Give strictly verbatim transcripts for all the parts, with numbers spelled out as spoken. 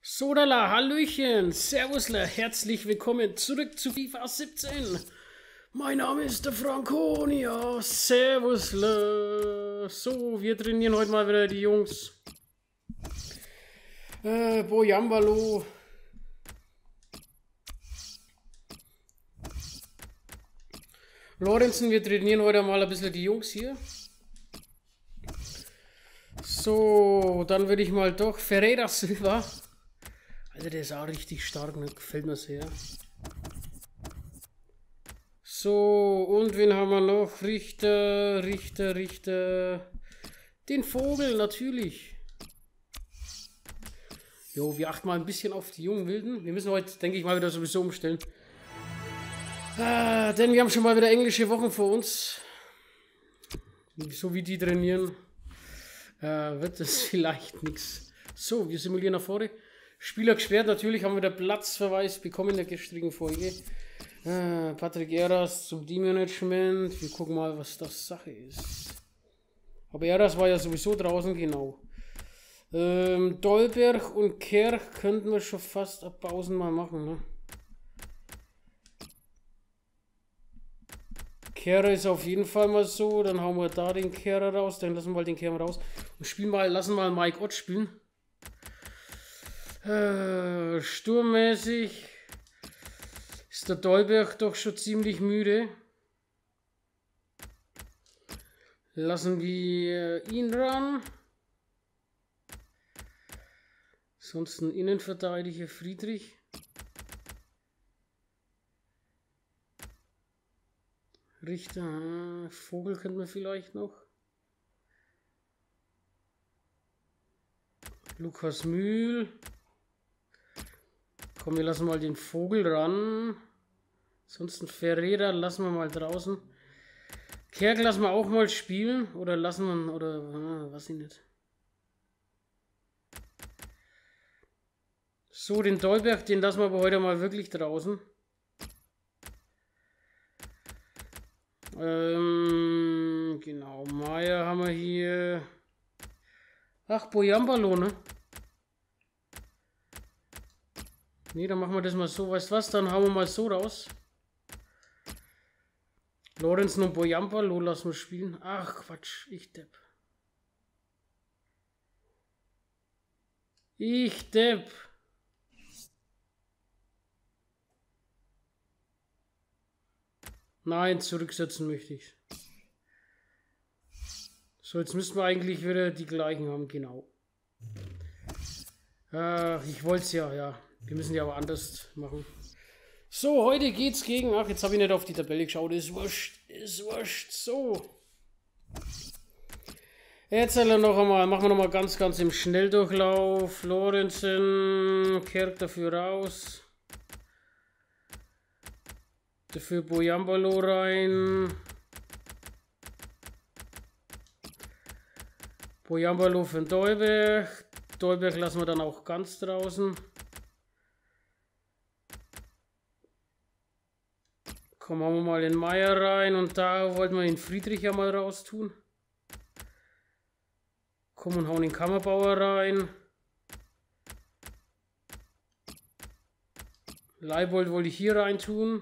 Sodala, Hallöchen, Servusler, herzlich willkommen zurück zu FIFA siebzehn. Mein Name ist der Franconia, Servusler. So, wir trainieren heute mal wieder die Jungs. Äh, Boyambalo. Lorenzen, wir trainieren heute mal ein bisschen die Jungs hier. So, dann würde ich mal doch Ferreira Silva. Alter, der ist auch richtig stark, ne? Gefällt mir sehr. So, und wen haben wir noch? Richter, Richter, Richter. Den Vogel, natürlich. Jo, wir achten mal ein bisschen auf die jungen Wilden. Wir müssen heute, denke ich mal, wieder sowieso umstellen. Ah, denn wir haben schon mal wieder englische Wochen vor uns. So wie die trainieren, äh, wird das vielleicht nichts. So, wir simulieren nach vorne. Spieler gesperrt, natürlich haben wir wieder Platzverweis bekommen in der gestrigen Folge. Äh, Patrick Eras zum Teammanagement. Wir gucken mal, was das Sache ist. Aber Eras war ja sowieso draußen, genau. Ähm, Dolberg und Kerch könnten wir schon fast ab Pausen mal machen, ne? Kehrer ist auf jeden Fall mal so, dann hauen wir da den Kehrer raus, dann lassen wir mal den Kehrer raus und spielen mal, lassen mal Mike Ott spielen. Äh, sturmmäßig ist der Dolberg doch schon ziemlich müde. Lassen wir ihn ran. Sonst ein Innenverteidiger Friedrich. Richter, Vogel könnten wir vielleicht noch. Lukas Mühl. Komm, wir lassen mal den Vogel ran. Ansonsten Ferreira lassen wir mal draußen. Kerk lassen wir auch mal spielen. Oder lassen wir, oder, ah, weiß ich nicht. So, den Dolberg, den lassen wir aber heute mal wirklich draußen. Ähm, genau, Meier haben wir hier. Ach, Boyambalo, ne? Ne, dann machen wir das mal so. Weißt du was? Dann hauen wir mal so raus. Lorenzen und Boyambalo lassen wir spielen. Ach, Quatsch, ich Depp. Ich Depp. Nein, zurücksetzen möchte ich. So, jetzt müssten wir eigentlich wieder die gleichen haben, genau. Äh, ich wollte es ja, ja. Wir müssen ja aber anders machen. So, heute geht's gegen... Ach, jetzt habe ich nicht auf die Tabelle geschaut. Ist wurscht, ist wurscht. So. Jetzt noch einmal, machen wir noch mal ganz, ganz im Schnelldurchlauf. Lorenzen, Kerk dafür raus. Dafür Boyambalo rein. Boyambalo für den Dolberg. Dolberg lassen wir dann auch ganz draußen. Komm, haben wir mal den Meier rein und da wollten wir den Friedrich ja mal raus tun. Komm und hauen den Kammerbauer rein. Leibold wollte ich hier rein tun.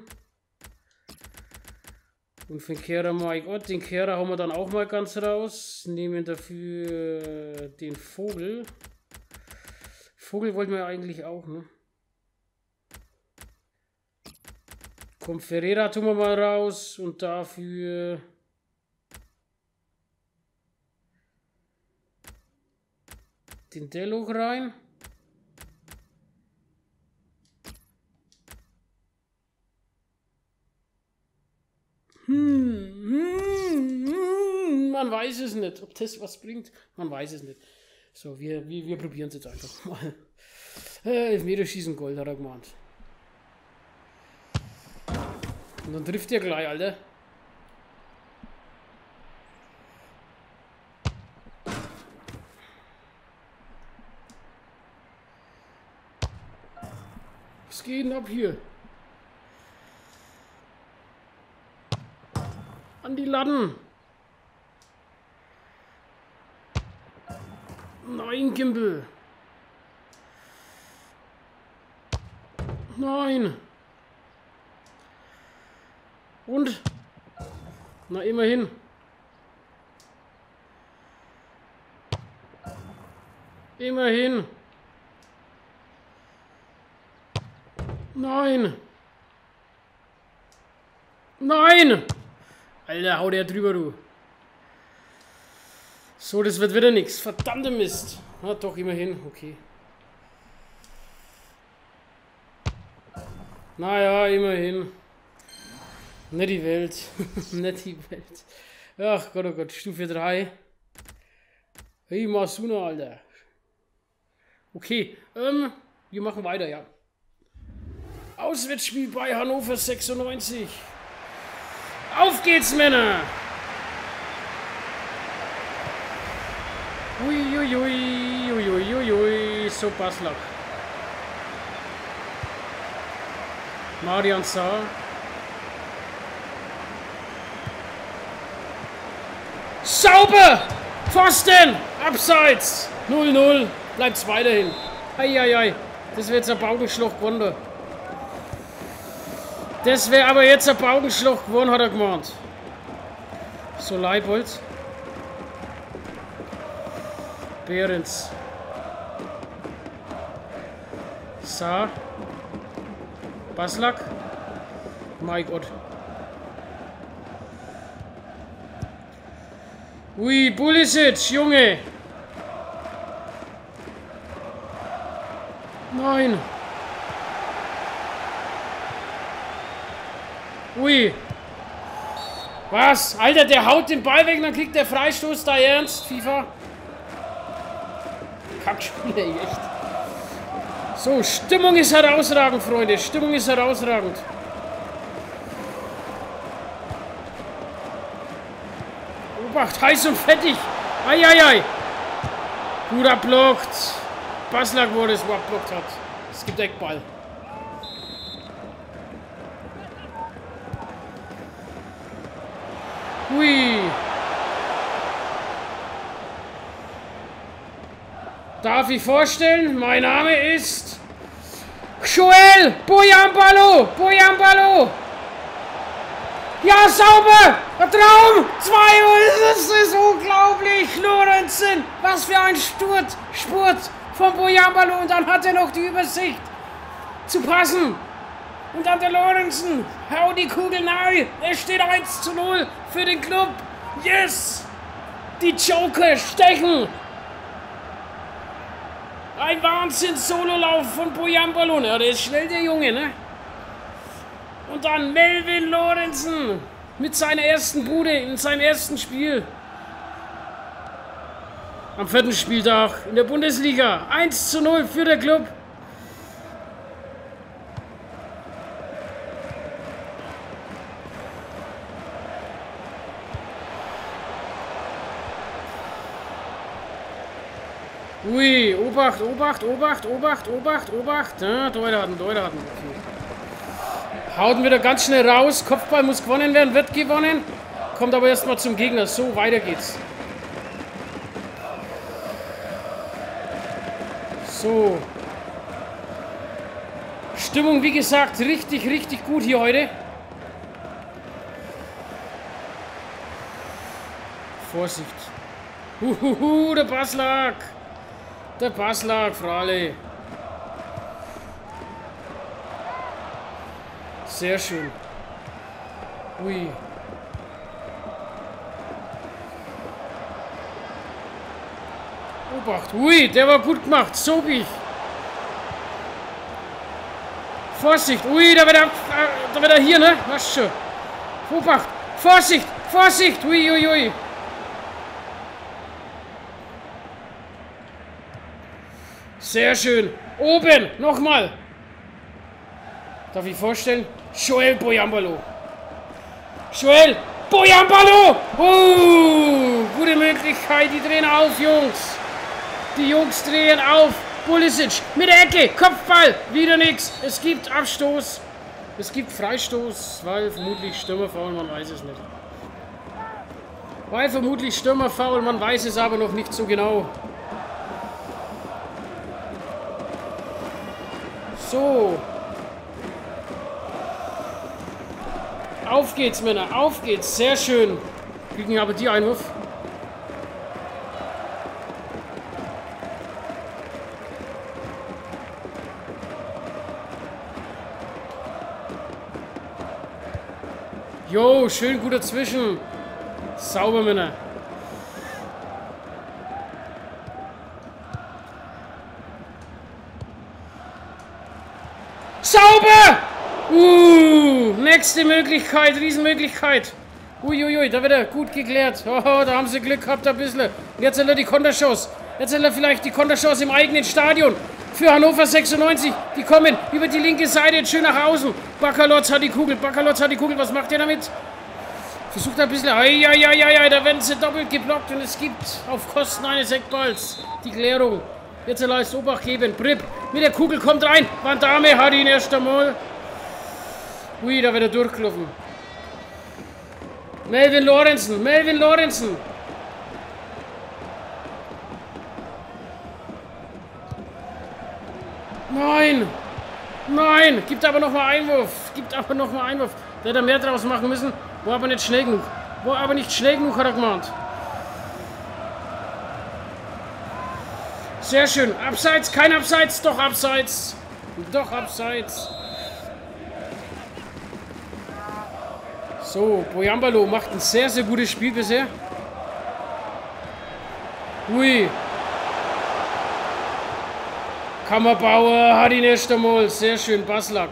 Und für den Kehrer Mike Ott, den Kehrer hauen wir dann auch mal ganz raus. Nehmen dafür den Vogel. Vogel wollten wir eigentlich auch, ne? Komm, Ferreira tun wir mal raus und dafür den Dello rein. Hm, hm, hm, man weiß es nicht, ob das was bringt. Man weiß es nicht. So, wir, wir, wir probieren es jetzt einfach mal. Äh, Elfmeterschießen Gold, hat er gemeint. Und dann trifft er gleich, Alter. Was geht denn ab hier? An die Latten. Nein, Gimbel. Nein. Und? Na, immerhin. Immerhin. Nein. Nein. Alter, hau der drüber, du. So, das wird wieder nichts. Verdammte Mist. Na, doch, immerhin. Okay. Naja, immerhin. Nicht die Welt. Nicht die Welt. Ach Gott, oh Gott. Stufe drei. Hey, Masuna, Alter. Okay, ähm, wir machen weiter, ja. Auswärtsspiel bei Hannover sechsundneunzig. Auf geht's, Männer! Uiuiui, uiuiui, so Baslak. Marian Saar. Sauber! Pfosten! Abseits! null null. Bleibt's weiterhin. Eieiei. Das wäre jetzt ein Baugenschlag gewonnen. Das wäre aber jetzt ein Baugenschlag gewonnen, hat er gemeint. So, Leibold. Behrens. Saar. Baslak. Mein Gott. Ui, Pulisic, Junge. Nein. Ui. Was? Alter, der haut den Ball weg, dann kriegt der Freistoß da ernst, FIFA. Kackspieler, echt. So, Stimmung ist herausragend, Freunde. Stimmung ist herausragend. Obacht, heiß und fettig. Eieiei. Gut abblockt. Baslak, wo das überhaupt blockt hat. Es gibt Eckball. Hui. Darf ich vorstellen? Mein Name ist Joel Boyambalo. Boyambalo. Ja, sauber! Ein Traum! zwei null! Das ist unglaublich! Lorenzen! Was für ein Sturz! Spurt von Boyambalo und dann hat er noch die Übersicht zu passen. Und dann der Lorenzen. Hau die Kugel nahe. Es steht eins zu null für den Club. Yes! Die Joker stechen! Ein Wahnsinns-Sololauf von Boyambalo. Ja, der ist schnell, der Junge, ne? Und dann Melvin Lorenzen mit seiner ersten Bude in seinem ersten Spiel. Am vierten Spieltag in der Bundesliga. eins zu null für den Club. Ui, Obacht, Obacht, Obacht, Obacht, Obacht, Obacht. Ja, Deuter hatten, Deuter hatten. Okay. Haut wieder ganz schnell raus. Kopfball muss gewonnen werden, wird gewonnen. Kommt aber erstmal zum Gegner. So, weiter geht's. So. Stimmung, wie gesagt, richtig, richtig gut hier heute. Vorsicht. Huhuhu, der Baslak. Der Baslak, Frale. Sehr schön. Ui. Obacht. Ui, der war gut gemacht. Sobich. Vorsicht. Ui, da wird er, da wird er hier, ne? Was schon. Obacht. Vorsicht. Vorsicht. Ui, ui, ui. Sehr schön. Oben. Nochmal. Darf ich vorstellen? Joel Boyambalo. Joel Boyambalo! Oh, gute Möglichkeit. Die drehen auf, Jungs. Die Jungs drehen auf. Pulisic mit der Ecke. Kopfball. Wieder nichts. Es gibt Abstoß. Es gibt Freistoß, weil vermutlich Stürmerfoul, man weiß es nicht. Weil vermutlich Stürmerfoul, man weiß es aber noch nicht so genau. So. Auf geht's, Männer. Auf geht's. Sehr schön. Kriegen aber die Einwurf. Jo, schön gut dazwischen. Sauber, Männer. Sauber! Uh, nächste Möglichkeit, Riesenmöglichkeit. Uiuiui, da wird er gut geklärt. Oh, da haben sie Glück gehabt ein bisschen. Und jetzt hat er die Konterchance. Jetzt hat er vielleicht die Konterchance im eigenen Stadion. Für Hannover sechsundneunzig. Die kommen über die linke Seite jetzt schön nach außen. Baccalotz hat die Kugel. Baccalotz hat die Kugel. Was macht er damit? Versucht ein bisschen. Eieieiei, da werden sie doppelt geblockt. Und es gibt auf Kosten eines Eckballs die Klärung. Jetzt er leistet Obacht geben. Bripp mit der Kugel kommt rein. Van Damme hat ihn erst einmal. Ui, da wird er durchgelaufen. Melvin Lorenzen. Melvin Lorenzen. Nein! Nein! Gibt aber noch mal Einwurf. Gibt aber noch mal Einwurf. Der hätte mehr draus machen müssen. War aber nicht schnell genug. War aber nicht schnell genug, hat er gemeint. Sehr schön. Abseits, kein Abseits. Doch Abseits. Doch Abseits. So, Boyambalo macht ein sehr, sehr gutes Spiel bisher. Ui. Kammerbauer hat ihn erst einmal. Sehr schön, Baslak.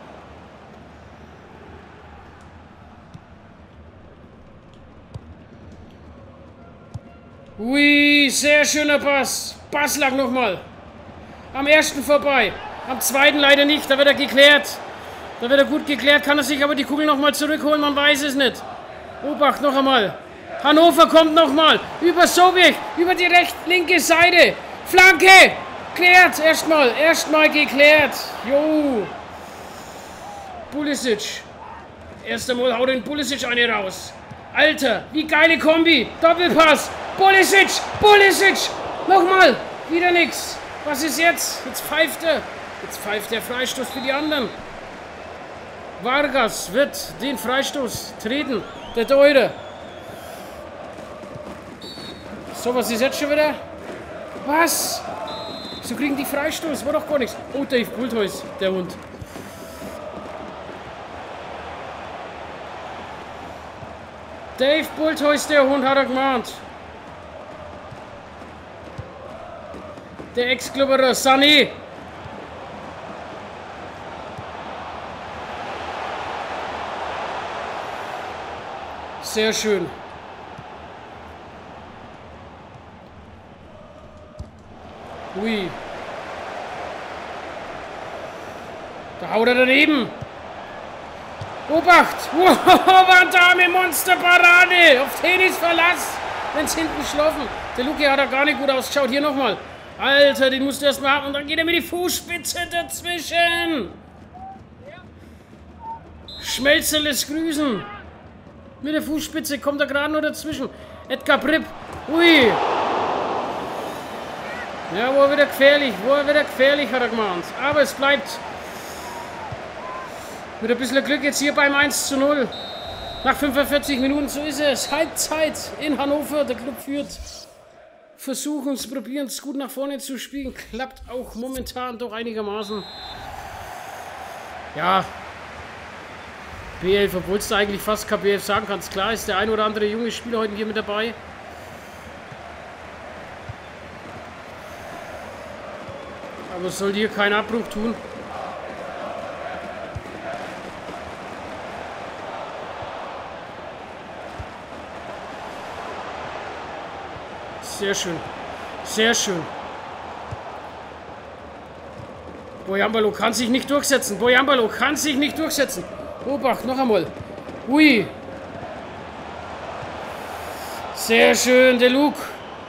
Ui, sehr schöner Pass. Baslak nochmal. Am ersten vorbei. Am zweiten leider nicht. Da wird er geklärt. Da wird er gut geklärt. Kann er sich aber die Kugel nochmal zurückholen? Man weiß es nicht. Obacht noch einmal. Hannover kommt nochmal. Über Sobiech. Über die recht-linke Seite. Flanke. Klärt. Erstmal. Erstmal geklärt. Jo. Pulisic. Erst einmal haut den Pulisic eine raus. Alter. Wie geile Kombi. Doppelpass. Pulisic. Pulisic. Nochmal. Wieder nix. Was ist jetzt? Jetzt pfeift er. Jetzt pfeift der Freistoß für die anderen. Vargas wird den Freistoß treten. Der Deure. So, was ist jetzt schon wieder? Was? So kriegen die Freistoß. War doch gar nichts. Oh, Dave Bultheus, der Hund. Dave Bultheus, der Hund, hat er gemahnt. Der Ex-Klubberer Sané. Sehr schön. Ui. Da haut er daneben. Obacht. Wow, Van Damme, Monsterparade. Auf Tennis Verlass. Wenn es hinten schlafen. Der Luki hat da gar nicht gut ausgeschaut. Hier nochmal. Alter, den musst du erstmal haben. Und dann geht er mit die Fußspitze dazwischen. Schmelzeles Grüßen. Mit der Fußspitze kommt er gerade nur dazwischen. Edgar Pripp. Ui. Ja, wo er wieder gefährlich. Wo er wieder gefährlich, hat er gemahnt. Aber es bleibt mit ein bisschen Glück jetzt hier beim eins zu null. Nach fünfundvierzig Minuten, so ist es. Halbzeit in Hannover. Der Club führt. Versuchen es, probieren es gut nach vorne zu spielen. Klappt auch momentan doch einigermaßen. Ja. B elf, obwohl es da eigentlich fast kein B elf sagen kannst. Klar ist der ein oder andere junge Spieler heute hier mit dabei. Aber es soll hier keinen Abbruch tun. Sehr schön. Sehr schön. Boyambalo kann sich nicht durchsetzen. Boyambalo kann sich nicht durchsetzen. Obacht, noch einmal. Ui. Sehr schön, der Luke.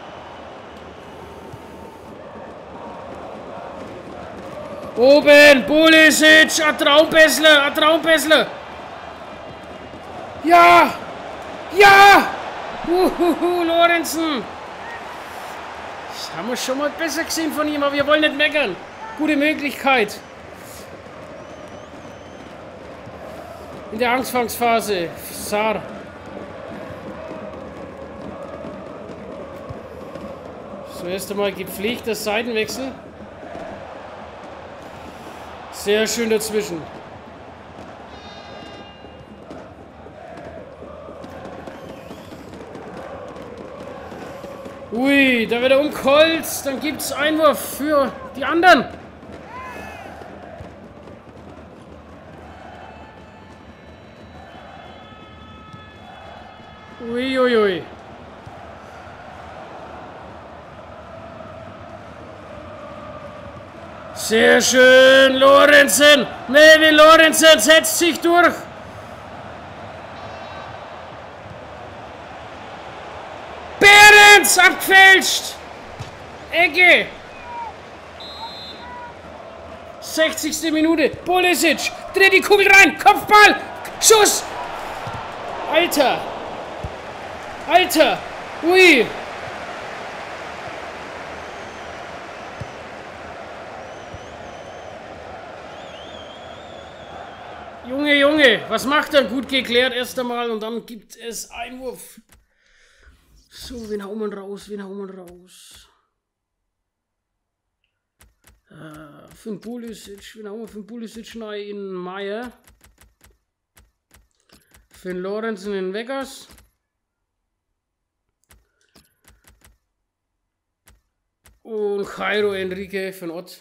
Oben, Pulisic, ein Traumbessler, ein Traumbessler. Ja. Ja. Uhuhu, Lorenzen. Das haben wir schon mal besser gesehen von ihm, aber wir wollen nicht meckern. Gute Möglichkeit. In der Anfangsphase. Saar. So, erst einmal gepflegter Seitenwechsel. Sehr schön dazwischen. Ui, da wird er umkolzt. Dann gibt es Einwurf für die anderen. Uiuiui. Ui, ui. Sehr schön, Lorenzen. Melvin Lorenzen setzt sich durch. Behrens abgefälscht. Ecke. sechzigste Minute. Pulisic. Dreht die Kugel rein. Kopfball. Schuss. Alter. Alter. Ui. Junge, Junge, was macht er? Gut geklärt erst einmal und dann gibt es Einwurf. So, wen hauen wir raus? Wen hauen wir raus? Äh, für den Pulisic, wen hauen wir für den Pulisic neu in Meier? Für den Lorenzen in Vegas. Und Jairo Enrique für den Ott.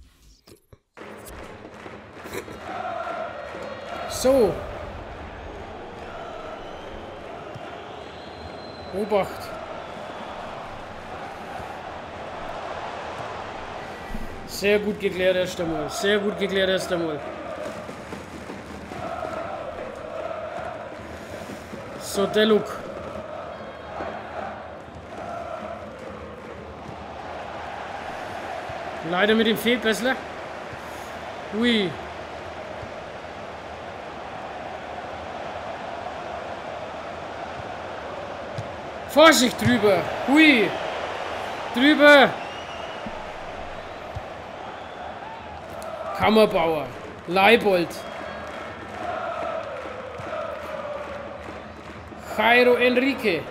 So. Obacht. Sehr gut geklärt erst einmal. Sehr gut geklärt erst einmal. So, Deluk. Leider mit dem Fehlpässler. Ui. Vorsicht drüber. Hui. Drüber. Kammerbauer. Leibold. Jairo Enrique.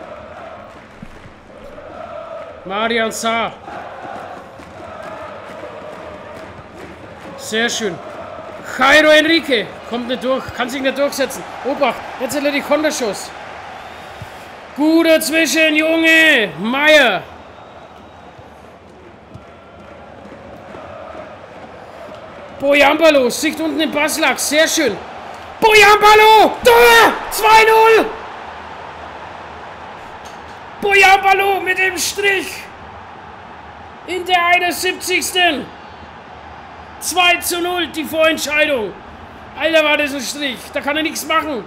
Marian Saar. Sehr schön. Jairo Enrique. Kommt nicht durch. Kann sich nicht durchsetzen. Obacht. Jetzt hat er die Konterschuss. Gut dazwischen, Junge! Meier! Boyambalo, Sicht unten im Baslak, sehr schön! Boyambalo! Tor! zwei null! Boyambalo mit dem Strich! In der einundsiebzigsten zwei zu null, die Vorentscheidung! Alter, war das ein Strich, da kann er nichts machen!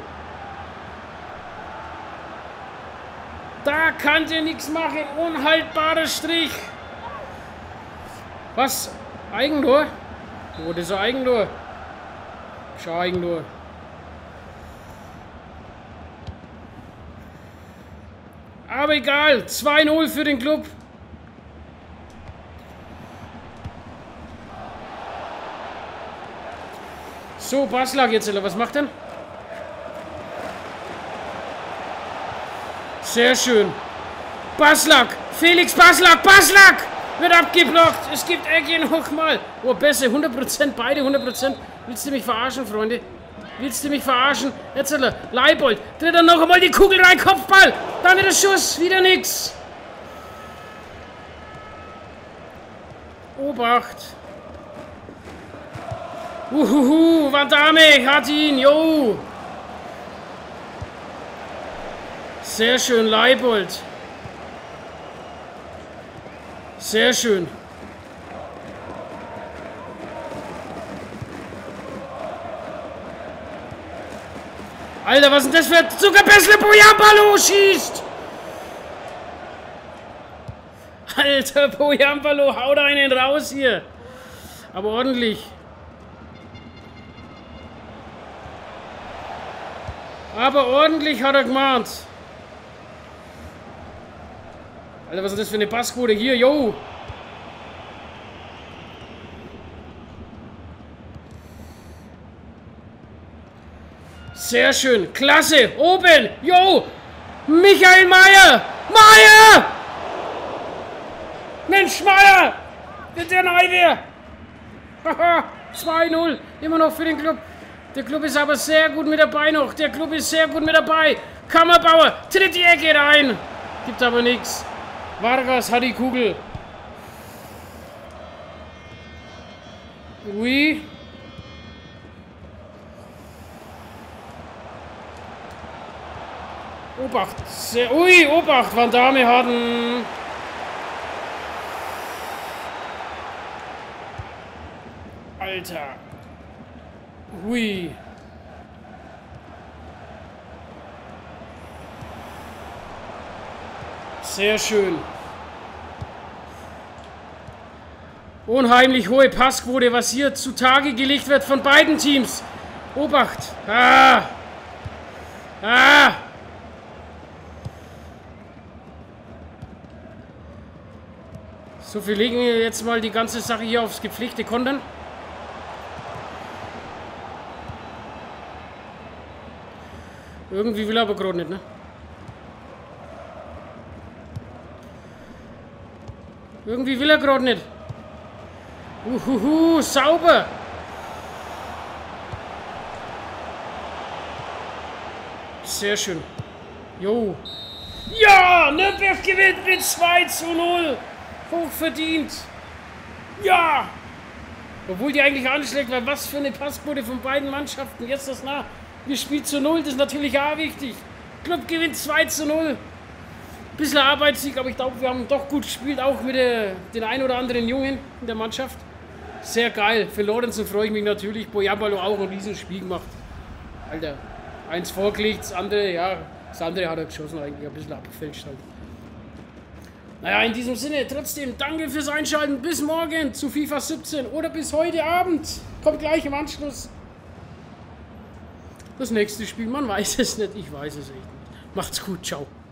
Da kann der nichts machen. Unhaltbarer Strich. Was? Eigentor? Oh, das ist ein Eigentor. Schau, Eigentor. Aber egal. zwei null für den Club. So, Baslak jetzt. Was macht denn? Sehr schön. Baslak. Felix Baslak. Baslak wird abgeblockt. Es gibt Ecke nochmal. Oh, besser. hundert Prozent. Beide hundert Prozent. Willst du mich verarschen, Freunde? Willst du mich verarschen? Jetzt hat er. Leibold. Tritt er noch einmal die Kugel rein. Kopfball. Dann wieder Schuss. Wieder nix. Obacht. Uhuhu. Van Dame hat ihn. Jo. Sehr schön, Leibold. Sehr schön. Alter, was ist denn das für ein Zuckerpässle? Boyambalo schießt! Alter, Boyambalo, haut einen raus hier. Aber ordentlich. Aber ordentlich hat er gemacht. Alter, was ist das für eine Passquote hier? Jo! Sehr schön. Klasse. Oben. Jo. Michael Meier. Meier. Mensch, Meier. Wird der neu wäre. Haha. zwei null. Immer noch für den Club. Der Club ist aber sehr gut mit dabei noch. Der Club ist sehr gut mit dabei. Kammerbauer. Tritt die Ecke rein. Gibt aber nichts. Vargas hat die Kugel. Ui. Obacht. Sehr, ui, Obacht. Van Damme hatten. Alter. Ui. Sehr schön. Unheimlich hohe Passquote, was hier zutage gelegt wird von beiden Teams. Obacht. Ah. Ah. So, wir legen jetzt mal die ganze Sache hier aufs gepflegte Kontern. Irgendwie will er aber gerade nicht, ne? Irgendwie will er gerade nicht. Uhuhu, sauber. Sehr schön. Jo. Ja, Nürnberg gewinnt mit zwei zu null. Hochverdient. Ja. Obwohl die eigentlich anschlägt, weil was für eine Passquote von beiden Mannschaften. Jetzt das nach. Wir spielen zu null, das ist natürlich auch wichtig. Club gewinnt zwei zu null. Bisschen Arbeitssieg, aber ich glaube, wir haben doch gut gespielt, auch mit der, den ein oder anderen Jungen in der Mannschaft. Sehr geil. Für Lorenzen freue ich mich natürlich. Boyabalo auch ein Riesenspiel gemacht. Alter, eins vorgelegt, das andere, ja, das andere hat er geschossen eigentlich, ein bisschen abgefälscht halt. Naja, in diesem Sinne, trotzdem, danke fürs Einschalten. Bis morgen zu FIFA siebzehn oder bis heute Abend. Kommt gleich im Anschluss. Das nächste Spiel, man weiß es nicht, ich weiß es echt nicht. Macht's gut, ciao.